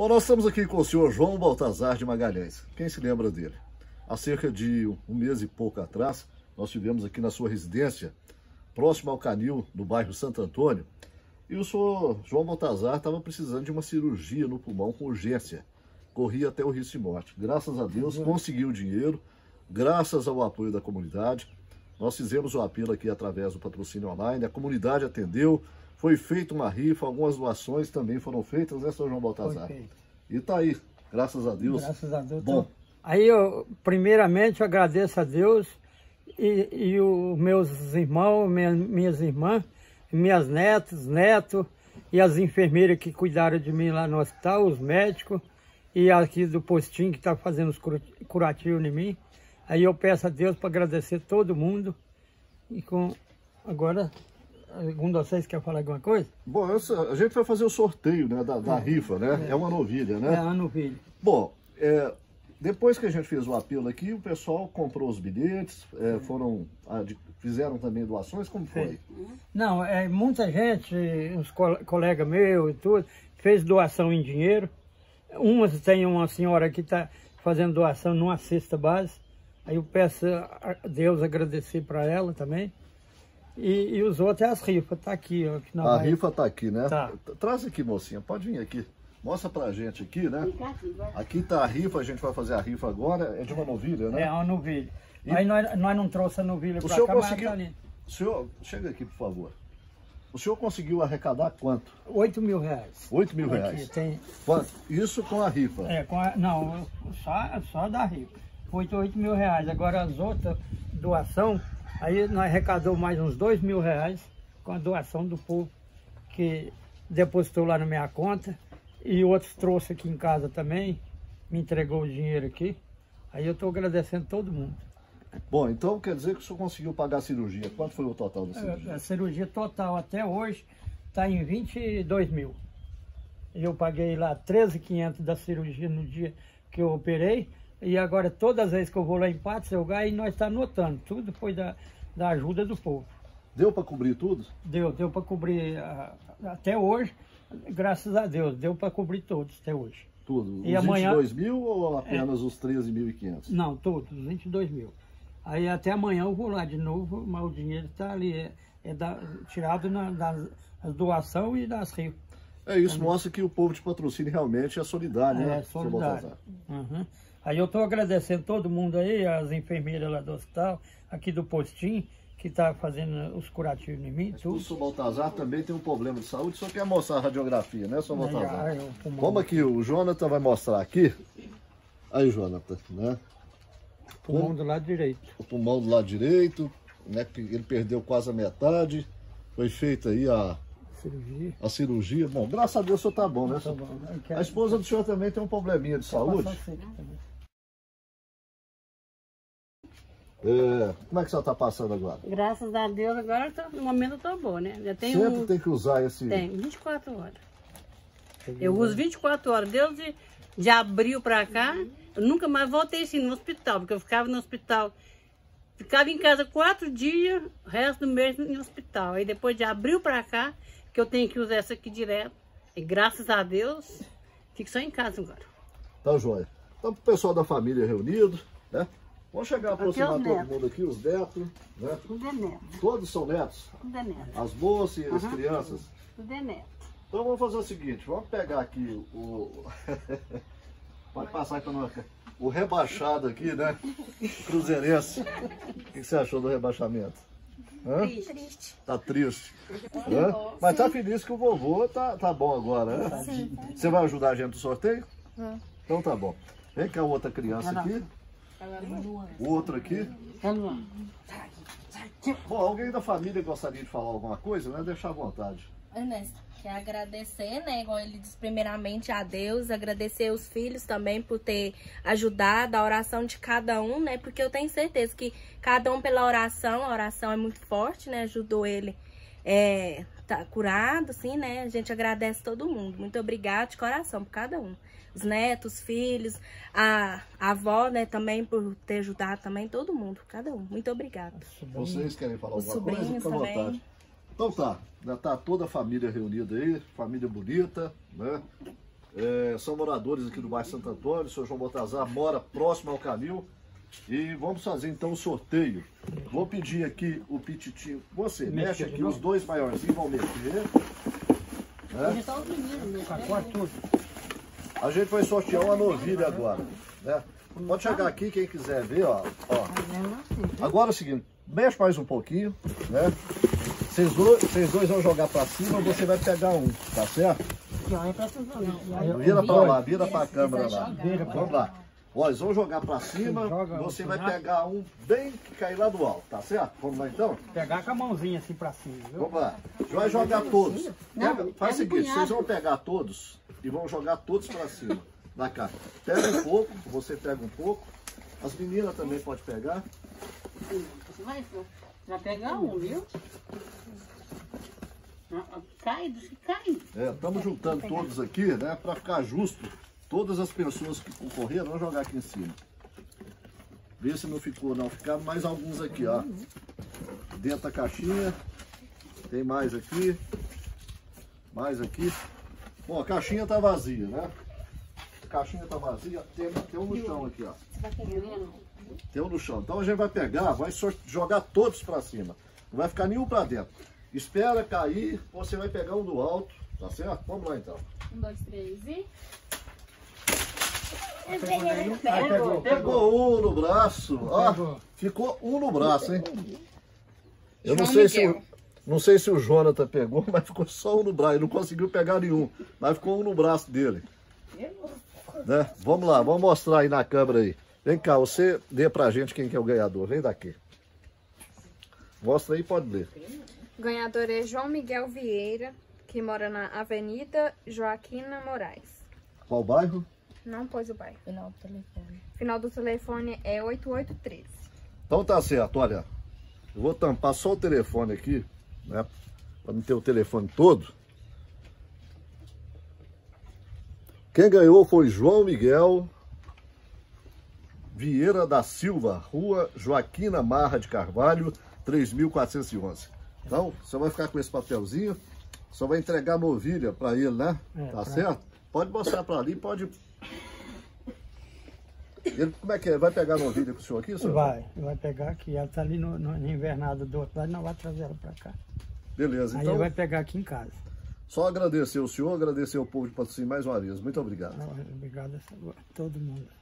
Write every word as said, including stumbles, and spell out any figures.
Bom, nós estamos aqui com o senhor João Baltazar de Magalhães. Quem se lembra dele? Há cerca de um mês e pouco atrás, nós estivemos aqui na sua residência, próximo ao Canil, no bairro Santo Antônio, e o senhor João Baltazar estava precisando de uma cirurgia no pulmão com urgência. Corria até o risco de morte. Graças a Deus, conseguiu o dinheiro, graças ao apoio da comunidade. Nós fizemos o apelo aqui através do patrocínio online, a comunidade atendeu, foi feita uma rifa, algumas doações também foram feitas, né, senhor João Baltazar? E tá aí, graças a Deus. Graças a Deus. Bom. Aí, eu, primeiramente, eu agradeço a Deus e, e os meus irmãos, minha, minhas irmãs, minhas netas, netos e as enfermeiras que cuidaram de mim lá no hospital, os médicos e aqui do postinho que está fazendo os curativos em mim. Aí eu peço a Deus para agradecer todo mundo. E com agora, algum de vocês quer falar alguma coisa? Bom, essa, a gente vai fazer o sorteio, né, da, da é, rifa, né? É. é uma novilha, né? É uma novilha. Bom, é, depois que a gente fez o apelo aqui, o pessoal comprou os bilhetes, é, foram, fizeram também doações, como foi? Não, é, muita gente, uns co colegas meus e tudo, fez doação em dinheiro. Umas tem uma senhora que está fazendo doação numa cesta base. Aí eu peço a Deus agradecer para ela também. E, e os outros é as rifas, tá aqui. Ó, que a vai... rifa tá aqui, né? Tá. Traz aqui, mocinha, pode vir aqui. Mostra pra gente aqui, né? Aqui tá a rifa, a gente vai fazer a rifa agora. É de uma novilha, né? É uma novilha. E... Aí nós, nós não trouxemos a novilha o pra senhor cá, conseguiu... mas tá ali. O senhor, chega aqui, por favor. O senhor conseguiu arrecadar quanto? Oito mil reais. Oito mil aqui, reais? Tem... Quanto? Isso com a rifa? É, com a... não, só, só da rifa. Foi oito mil reais. Agora as outras doação, aí nós arrecadou mais uns dois mil reais com a doação do povo que depositou lá na minha conta e outros trouxe aqui em casa também, me entregou o dinheiro aqui. Aí eu estou agradecendo todo mundo. Bom, então quer dizer que o senhor conseguiu pagar a cirurgia. Quanto foi o total da cirurgia? A, a cirurgia total até hoje está em vinte e dois mil. Eu paguei lá treze mil e quinhentos da cirurgia no dia que eu operei. E agora, todas as vezes que eu vou lá em Patos, eu ganho e nós estamos anotando. Tudo foi da, da ajuda do povo. Deu para cobrir tudo? Deu, deu para cobrir a, até hoje, graças a Deus, deu para cobrir todos até hoje. Tudo? E os amanhã, vinte e dois mil ou apenas é, os treze mil e quinhentos? Não, todos, os vinte e dois mil. Aí até amanhã eu vou lá de novo, mas o dinheiro está ali, é, é da, tirado na, das doação e das rifas. É isso, também mostra que o povo de patrocínio realmente é solidário, é, né? É solidário. Uhum. Aí eu estou agradecendo todo mundo aí, as enfermeiras lá do hospital, aqui do postinho, que está fazendo os curativos em mim. Tudo. O senhor Baltazar também tem um problema de saúde, só quer mostrar a radiografia, né, senhor Baltazar? Aí, aí, Vamos aqui, o Jonathan vai mostrar aqui. Aí, Jonathan, né? O pulmão do lado direito. O pulmão do lado direito, né? Que ele perdeu quase a metade. Foi feita aí a cirurgia. A cirurgia. Bom, graças a Deus o senhor tá bom, né? Tá bom. Quero... A esposa do senhor também tem um probleminha de saúde. É, como é que você está passando agora? Graças a Deus, agora tô, no momento eu tô boa, né? Já tenho Sempre um... tem que usar esse... Tem, vinte e quatro horas. Eu uso vinte e quatro horas. Desde de abril pra cá, eu nunca mais voltei assim no hospital, porque eu ficava no hospital, ficava em casa quatro dias, o resto do mês no hospital. Aí depois de abril pra cá, que eu tenho que usar essa aqui direto. E graças a Deus, fico só em casa agora. Tá joia. Então, o pessoal da família reunido, né? Vamos chegar a aproximar todo netos. mundo aqui, os netos, né? Tudo é neto. Todos são netos? Tudo é neto. As moças e uhum. as crianças? Tudo é neto. Então vamos fazer o seguinte, vamos pegar aqui o... Pode passar aqui para nós. O rebaixado aqui, né? Cruzeirense. O que você achou do rebaixamento? Hã? Triste. Tá triste. Hã? Mas tá feliz que o vovô tá, tá bom agora, né? Sim. Você vai ajudar a gente no sorteio? Hum. Então tá bom. Vem cá outra criança aqui. O outro aqui. Bom, alguém da família gostaria de falar alguma coisa, né? Deixar à vontade. Ernesto, quer agradecer, né? Igual ele diz, primeiramente a Deus, agradecer os filhos também por ter ajudado a oração de cada um, né? Porque eu tenho certeza que cada um pela oração, a oração é muito forte, né? Ajudou ele é, tá curado, assim, né? A gente agradece todo mundo. Muito obrigada de coração por cada um. Os netos, os filhos, a, a avó, né, também por ter ajudado também, todo mundo, cada um. Muito obrigada. Vocês querem falar os alguma coisa? Fica à vontade. Então tá, já tá toda a família reunida aí, família bonita, né? é, são moradores aqui do bairro Santo Antônio. O senhor João Baltazar mora próximo ao canil. E vamos fazer então o sorteio. Vou pedir aqui o pititinho. Você mexe aqui, os dois maiorzinhos vão mexer. Né? A gente vai sortear uma novilha agora. Né? Pode chegar aqui quem quiser ver, ó. ó. Agora é o seguinte, mexe mais um pouquinho, né? Vocês dois, vocês dois vão jogar pra cima, você vai pegar um, tá certo? Vira pra lá, vira pra câmera lá. Vamos lá. Ó, eles vão jogar pra cima, você vai pegar um bem que cair lá do alto, tá certo? Vamos lá então? Pegar com a mãozinha assim pra cima, viu? Vamos lá. Vai jogar todos. Pega, faz o seguinte, vocês vão pegar todos e vão jogar todos pra cima. Na cá. Pega um pouco, você pega um pouco. As meninas também podem pegar. Você vai, vai pegar um, viu? Cai, cai. É, estamos juntando todos aqui, né, pra ficar justo. Todas as pessoas que concorreram, vão jogar aqui em cima. Vê se não ficou, não. Ficaram mais alguns aqui, ó. Dentro da caixinha. Tem mais aqui. Mais aqui. Bom, a caixinha tá vazia, né? A caixinha tá vazia. Tem, tem um no chão aqui, ó. Tem um no chão. Então a gente vai pegar, vai jogar todos pra cima. Não vai ficar nenhum pra dentro. Espera cair, você vai pegar um do alto. Tá certo? Vamos lá, então. Um, dois, três e... Pegou, pegou um no braço, ó, ficou um no braço, hein? Eu não sei, se o, não sei se o Jonathan pegou, mas ficou só um no braço, ele não conseguiu pegar nenhum, mas ficou um no braço dele. Né? Vamos lá, vamos mostrar aí na câmera aí. Vem cá, você dê pra gente quem que é o ganhador, vem daqui. Mostra aí, pode ler. O ganhador é João Miguel Vieira, que mora na Avenida Joaquina Moraes. Qual bairro? Não pôs o bairro. Final do telefone. Final do telefone é oito oito três. Então tá certo, olha. Eu vou tampar só o telefone aqui, né? Pra não ter o telefone todo. Quem ganhou foi João Miguel Vieira da Silva, Rua Joaquina Marra de Carvalho, três mil quatrocentos e onze. Então, você vai ficar com esse papelzinho, só vai entregar a novilha para ele, né? É, tá pra... certo? Pode mostrar para ali, pode... Ele, como é que é? Vai pegar a novilha com o senhor aqui, senhor? Vai, vai pegar aqui. Ela tá ali no, no, no invernado do outro lado, não vai trazer ela para cá. Beleza, aí então... ele vai pegar aqui em casa. Só agradecer ao senhor, agradecer ao povo de Patrocínio mais uma vez. Muito obrigado. Obrigado a todo mundo.